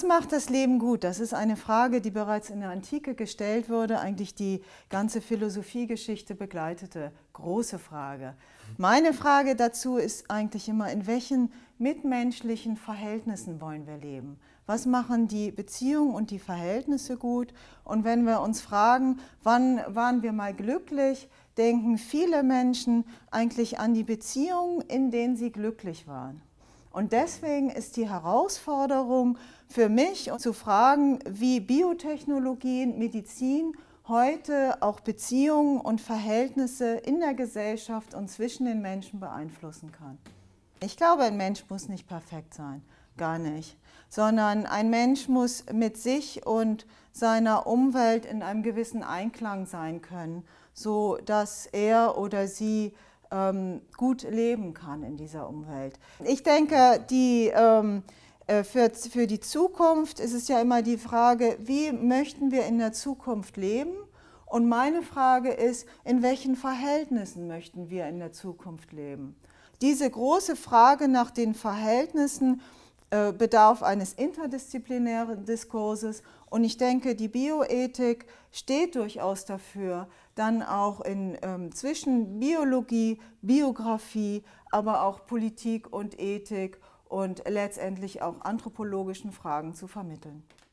macht das Leben gut? Das ist eine Frage, die bereits in der Antike gestellt wurde, eigentlich die ganze Philosophiegeschichte begleitete. Große Frage. Meine Frage dazu ist eigentlich immer, in welchen mitmenschlichen Verhältnissen wollen wir leben? Was machen die Beziehungen und die Verhältnisse gut? Und wenn wir uns fragen, wann waren wir mal glücklich, denken viele Menschen eigentlich an die Beziehungen, in denen sie glücklich waren. Und deswegen ist die Herausforderung für mich, zu fragen, wie Biotechnologien, Medizin heute auch Beziehungen und Verhältnisse in der Gesellschaft und zwischen den Menschen beeinflussen kann. Ich glaube, ein Mensch muss nicht perfekt sein, gar nicht, sondern ein Mensch muss mit sich und seiner Umwelt in einem gewissen Einklang sein können, so dass er oder sie gut leben kann in dieser Umwelt. Ich denke, für die Zukunft ist es ja immer die Frage, wie möchten wir in der Zukunft leben? Und meine Frage ist, in welchen Verhältnissen möchten wir in der Zukunft leben? Diese große Frage nach den Verhältnissen bedarf eines interdisziplinären Diskurses und ich denke, die Bioethik steht durchaus dafür, dann auch zwischen Biologie, Biografie, aber auch Politik und Ethik und letztendlich auch anthropologischen Fragen zu vermitteln.